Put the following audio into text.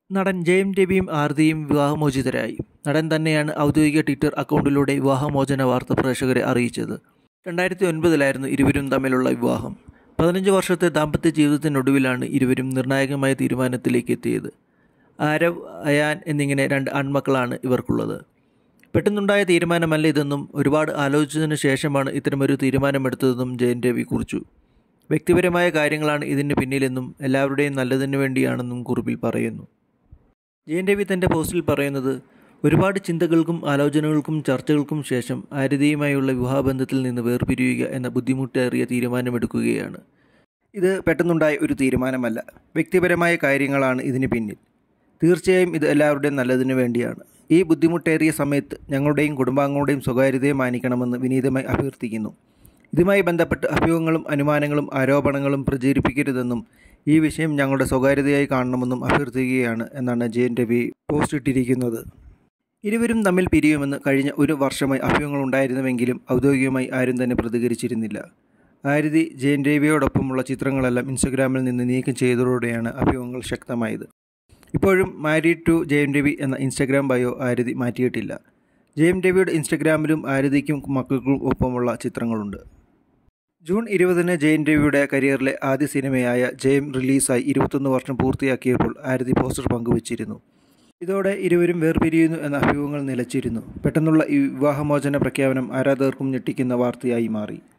നടൻ ജയം രവിയും ആരതിയും വിവാഹമോചിതരായി. നടൻ തന്നെയാണ് ഔദ്യോഗിക ട്വിറ്റർ അക്കൗണ്ടിലൂടെ വിവാഹമോചന വാർത്ത പ്രേക്ഷകരെ അറിയിച്ചത്. 2009 ഇരുവരും തമ്മിലുള്ള വിവാഹം. 15 വർഷത്തെ ദാമ്പത്യ ജീവിതത്തിനൊടുവിലാണ് ഇരുവരും നിർണായകമായ തീരുമാനത്തിലേക്ക് എത്തിയത്. ആരവ്, അയാൻ എന്നിങ്ങനെ 2 ആൺമക്കളാണ് ഇവർക്കുള്ളത്. പെട്ടെന്നുണ്ടായ തീരുമാനമല്ല ഇതെന്നും ഒരുപാട് ആലോചിച്ചതിനു ശേഷമാണ് ഇത്തരമൊരു തീരുമാനമെടുത്തതെന്നും ജയം രവി കുറിച്ചു. വ്യക്തിപരമായ കാര്യങ്ങളാണ് ഇതിന് പിന്നിലെന്നും എല്ലാവരുടെയും നല്ലതിനു വേണ്ടിയാണെന്നും കുറിപ്പിൽ പറയുന്നു. ജയം രവി തൻ്റെ പോസ്റ്റിൽ പറയുന്നത്, ഒരുപാട് ചിന്തകൾക്കും ആലോചനകൾക്കും ചർച്ചകൾക്കും ശേഷം ആരതിയുമായുള്ള വിവാഹബന്ധത്തിൽ നിന്ന് വേർപിരിയുക എന്ന ബുദ്ധിമുട്ടേറിയ തീരുമാനമെടുക്കുകയാണ്. ഇത് പെട്ടെന്നുണ്ടായ ഒരു തീരുമാനമല്ല, വ്യക്തിപരമായ കാര്യങ്ങളാണ് ഇതിന് പിന്നിൽ. തീർച്ചയായും ഇത് എല്ലാവരുടെയും നല്ലതിനു വേണ്ടിയാണ്. ഈ ബുദ്ധിമുട്ടേറിയ സമയത്ത് ഞങ്ങളുടെയും കുടുംബാംഗങ്ങളുടെയും സ്വകാര്യതയെ മാനിക്കണമെന്ന് വിനീതമായി അഭ്യർത്ഥിക്കുന്നു. ഇതുമായി ബന്ധപ്പെട്ട് അഭ്യൂഹങ്ങളും അനുമാനങ്ങളും ആരോപണങ്ങളും പ്രചരിപ്പിക്കരുതെന്നും ഈ വിഷയം ഞങ്ങളുടെ സ്വകാര്യതയായി കാണണമെന്നും അഭ്യർത്ഥിക്കുകയാണ് എന്നാണ് ജയം രവി പോസ്റ്റ് ഇട്ടിരിക്കുന്നത്. ഇരുവരും തമ്മിൽ പിരിയുമെന്ന് കഴിഞ്ഞ 1 വർഷമായി അഭ്യൂഹങ്ങളുണ്ടായിരുന്നുവെങ്കിലും ഔദ്യോഗികമായി ആരും തന്നെ പ്രതികരിച്ചിരുന്നില്ല. ആരതി ജയം രവിയോടൊപ്പമുള്ള ചിത്രങ്ങളെല്ലാം ഇൻസ്റ്റഗ്രാമിൽ നിന്ന് നീക്കം ചെയ്തതോടെയാണ് അഭ്യൂഹങ്ങൾ ശക്തമായത്. ഇപ്പോഴും മാരീഡ് ടു ജയം രവി എന്ന ഇൻസ്റ്റഗ്രാം ബയോ ആരതി മാറ്റിയിട്ടില്ല. ജയം രവിയുടെ ഇൻസ്റ്റഗ്രാമിലും ആരതിക്കും മക്കൾക്കും ഒപ്പമുള്ള ചിത്രങ്ങളുണ്ട്. ജൂൺ 20 ജയം രവിയുടെ കരിയറിലെ ആദ്യ സിനിമയായ ജയം റിലീസായി 21 വർഷം പൂർത്തിയാക്കിയപ്പോൾ ആരതി പോസ്റ്റർ പങ്കുവച്ചിരുന്നു. ഇതോടെ ഇരുവരും വേർപിരിയുന്നു എന്ന അഭ്യൂഹങ്ങൾ നിലച്ചിരുന്നു. പെട്ടെന്നുള്ള ഈ വിവാഹമോചന പ്രഖ്യാപനം ആരാധകർക്കും ഞെട്ടിക്കുന്ന വാർത്തയായി മാറി.